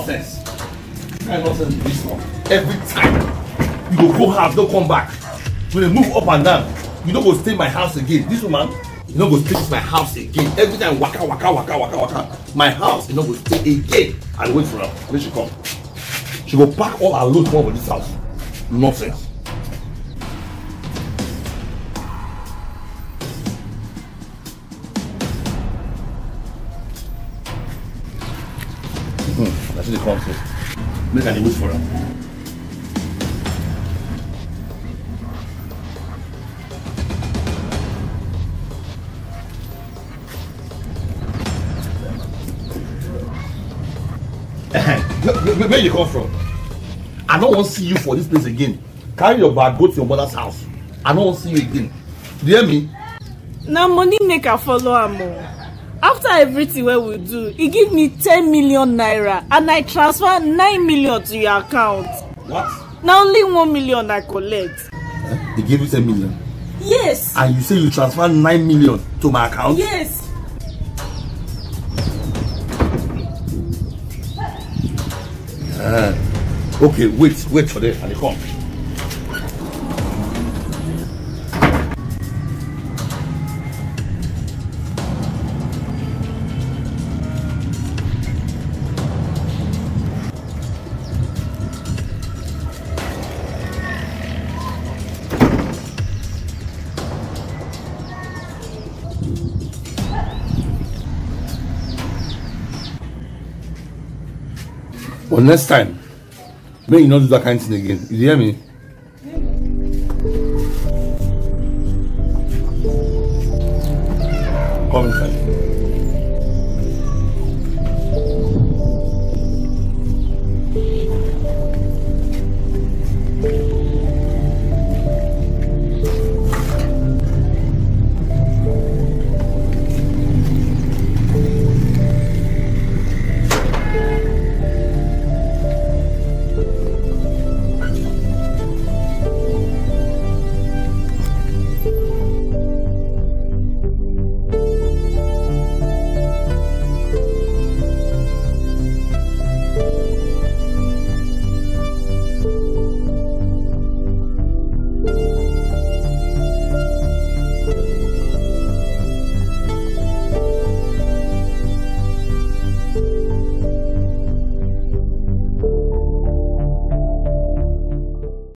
Nonsense. Kind nonsense is this one. Every time you go house, don't come back. When they move up and down, you don't go stay in my house again. This woman, you don't go stay in my house again. Every time waka. My house, you don't go stay again. And wait for her. When she come, she go pack all her load over this house. Nonsense. That's the concept. Make an wait for her. Where you come from? I don't want to see you for this place again. Carry your bag, go to your mother's house. I don't want to see you again. Do you hear me? Now money make a follow am. After everything we do, he give me 10 million naira and I transfer 9 million to your account. What? Now only 1 million I collect. He gave you 10 million? Yes. And you say you transfer 9 million to my account? Yes. Okay, wait for them and they come. Well, next time, may you not do that kind of thing again. You hear me? Come inside.